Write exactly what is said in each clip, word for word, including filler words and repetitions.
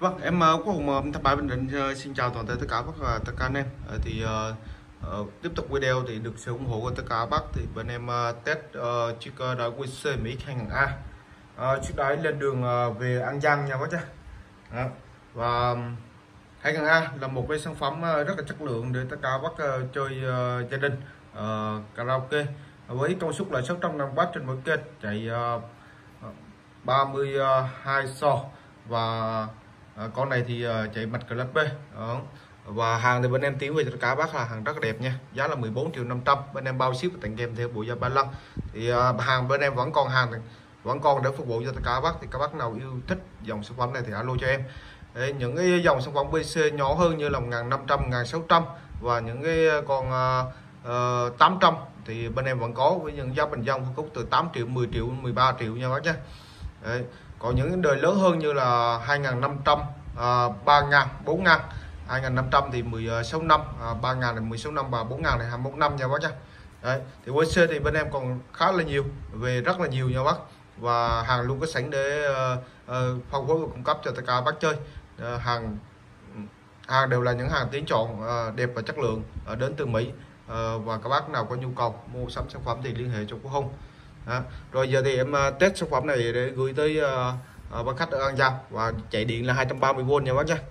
Vâng, em uh, Quốc Hùng uh, Tháp Bài Bình Định uh, xin chào toàn thể tất cả các và tất cả anh em. Uh, thì uh, uh, tiếp tục video thì được sự ủng hộ của tất cả bác thì bên em uh, test uh, chiếc uh, đài quy xê Mỹ hai nghìn A. Uh, chiếc đài lên đường uh, về An Giang nha bác nhé. Uh, và um, hai nghìn A là một cái sản phẩm uh, rất là chất lượng để tất cả bác uh, chơi uh, gia đình uh, karaoke với công suất là sáu trăm năm oát trên mỗi kênh, chạy uh, ba mươi hai so và À, con này thì uh, chạy mạch class B đó. Và hàng thì bên em tiến về cho cả bác là hàng rất đẹp nha, giá là mười bốn triệu năm trăm, bên em bao ship và tặng kèm theo bộ da ba lăng. Thì uh, hàng bên em vẫn còn hàng này, vẫn còn để phục vụ cho tất cả bác. Thì các bác nào yêu thích dòng sản phẩm này thì alo cho em. Đấy, những cái dòng sản phẩm bê xê nhỏ hơn như là một nghìn năm trăm, một nghìn sáu trăm và những cái con uh, uh, tám trăm thì bên em vẫn có với những giá bình dân phân khúc từ tám triệu, mười triệu, mười ba triệu nha bác nhé. Đấy. Còn những đời lớn hơn như là hai nghìn năm trăm, à, ba nghìn, bốn nghìn, hai nghìn năm trăm thì mười sáu năm, à, ba nghìn là mười sáu năm và bốn nghìn là hai mươi mốt năm nha bác nhé. Đấy. Thì quy xê thì bên em còn khá là nhiều, về rất là nhiều nha bác. Và hàng luôn có sẵn để uh, uh, phân phối và cung cấp cho tất cả bác chơi. Uh, hàng hàng đều là những hàng tiến chọn uh, đẹp và chất lượng uh, đến từ Mỹ. Uh, và các bác nào có nhu cầu mua sắm sản phẩm thì liên hệ cho Quốc Hùng. Đó. Rồi giờ thì em uh, test sản phẩm này để gửi tới uh, uh, bác khách ở An Giang và chạy điện là hai trăm ba mươi vôn nha bác nhé.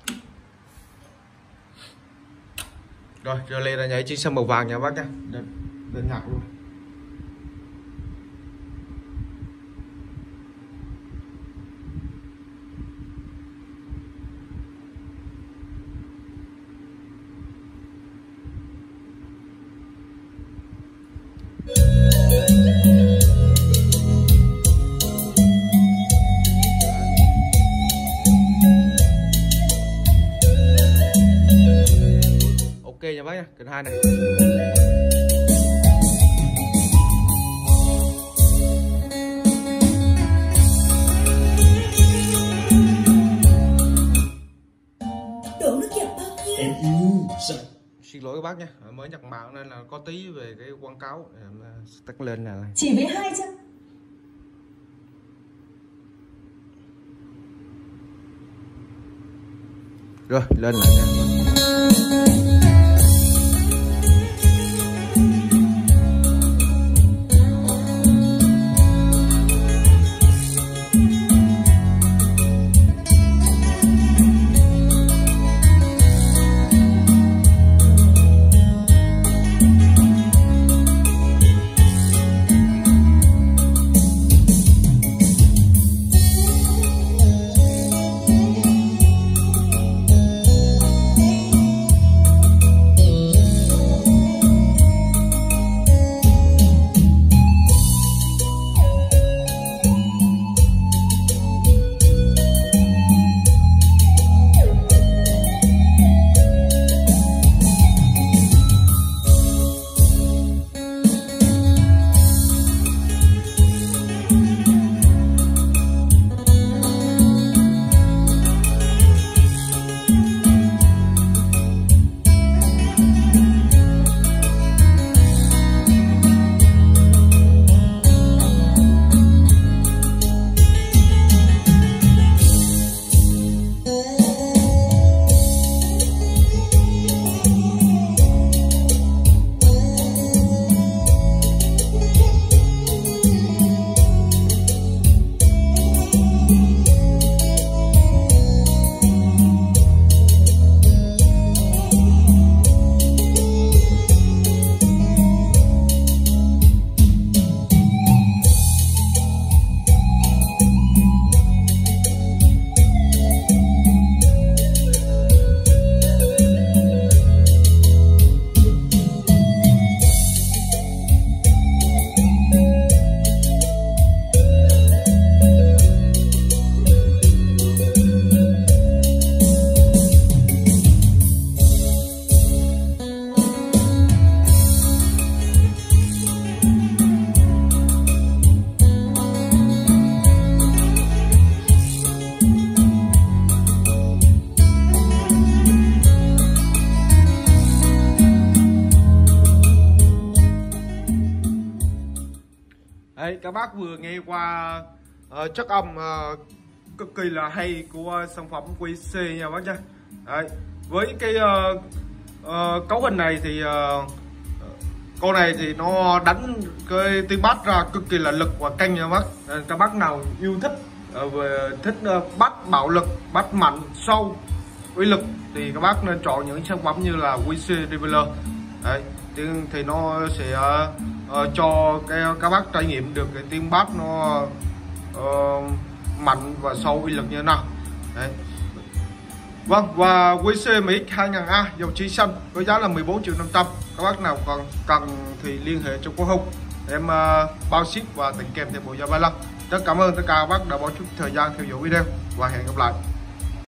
Rồi giờ lên là nhảy chiếc xe màu vàng nha bác nhé, lên, lên nhạc luôn. Ok nha bác nha, kênh hai này. Đổ nước kẹo bác kia. Em yêu. Xin lỗi các bác nha, mới nhập mạng nên là có tí về cái quảng cáo, em tắt lên là chỉ với hai trăm. Rồi lên lại nha. Đấy, các bác vừa nghe qua uh, chất âm uh, cực kỳ là hay của sản phẩm quy xê nha bác nha. Đấy, với cái uh, uh, cấu hình này thì uh, con này thì nó đánh cái tiếng bass ra cực kỳ là lực và căng nha bác. Nên các bác nào yêu thích uh, về thích uh, bass bạo lực, bass mạnh, sâu, uy lực thì các bác nên chọn những sản phẩm như là quy xê Revealer. Đấy, thì nó sẽ uh, cho cái các bác trải nghiệm được cái tiếng bass nó uh, mạnh và sâu uy lực như thế nào. Đấy. Vâng, và quy xê em ích hai nghìn A dòng chi xanh với giá là mười bốn triệu năm trăm. Các bác nào còn cần thì liên hệ cho cô Hùng, em uh, bao ship và tặng kèm theo bộ Zalo. Rất cảm ơn tất cả các bác đã bỏ chút thời gian theo dõi video và hẹn gặp lại.